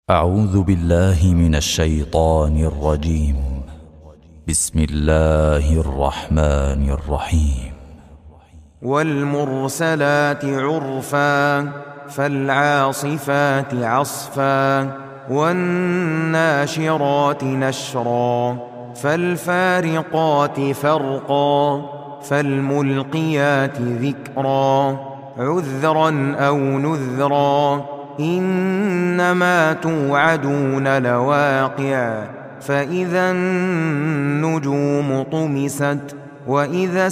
أعوذ بالله من الشيطان الرجيم. بسم الله الرحمن الرحيم. والمرسلات عرفا فالعاصفات عصفا والناشرات نشرا فالفارقات فرقا فالملقيات ذكرا عذرا أو نذرا إنما توعدون لواقع فإذا النجوم طمست وإذا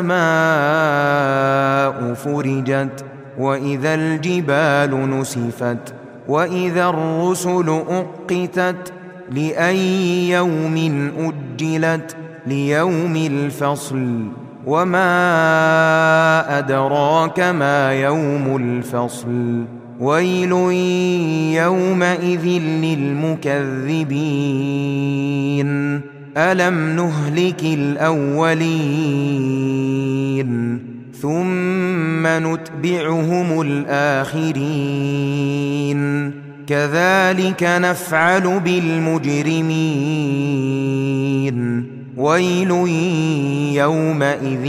السماء فرجت وإذا الجبال نسفت وإذا الرسل أقتت لأي يوم أجلت ليوم الفصل وما أدراك ما يوم الفصل ويل يومئذ للمكذبين ألم نهلك الأولين ثم نتبعهم الآخرين كذلك نفعل بالمجرمين ويل يومئذ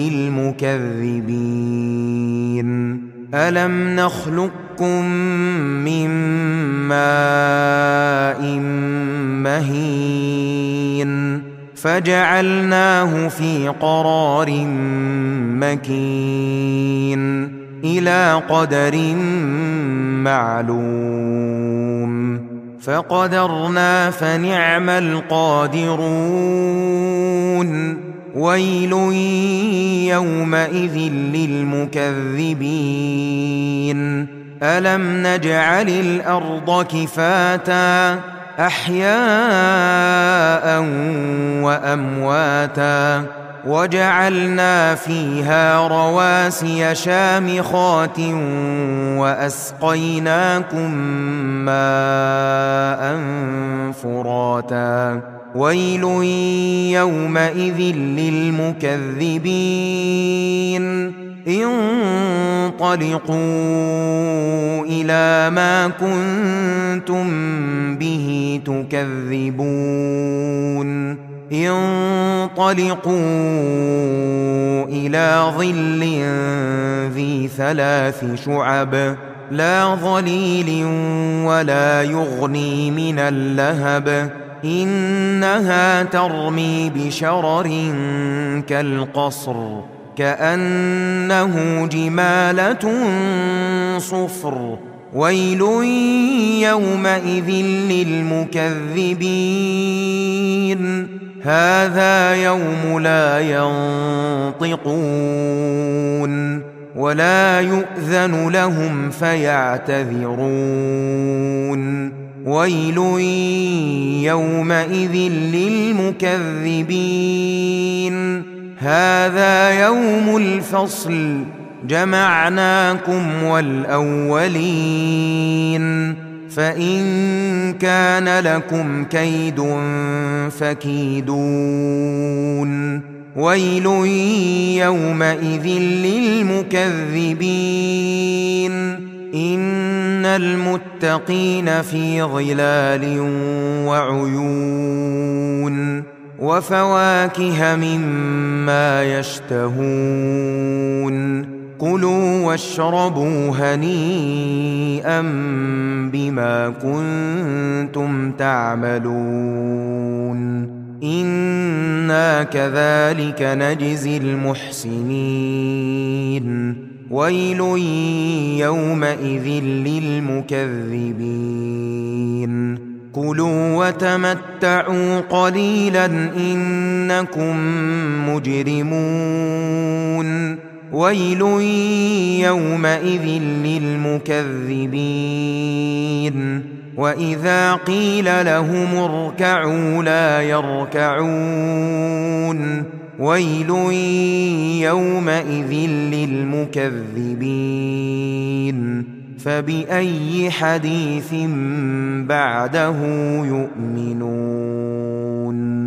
للمكذبين ألم نخلقكم من ماء مهين فجعلناه في قرار مكين إلى قدر معلوم فقدرنا فنعم القادرون ويل يومئذ للمكذبين ألم نجعل الأرض كفاتا أحياء وأمواتا وجعلنا فيها رواسي شامخات وأسقيناكم ماء فراتا ويل يومئذ للمكذبين انطلقوا إلى ما كنتم به تكذبون انطلقوا إلى ظل ذي 3 شعب لا ظليل ولا يغني من اللهب إنها ترمي بشرر كالقصر كأنه جمالة صفر ويل يومئذ للمكذبين هذا يوم لا ينطقون ولا يؤذن لهم فيعتذرون ويل يومئذ للمكذبين هذا يوم الفصل جمعناكم والأولين فإن كان لكم كيد فكيدون ويل يومئذ للمكذبين إن المتقين في ظلال وعيون وفواكه مما يشتهون كلوا واشربوا هنيئا بما كنتم تعملون إنا كذلك نجزي المحسنين ويل يومئذ للمكذبين كلوا وتمتعوا قليلا إنكم مجرمون ويل يومئذ للمكذبين وإذا قيل لهم اركعوا لا يركعون ويل يومئذ للمكذبين فبأي حديث بعده يؤمنون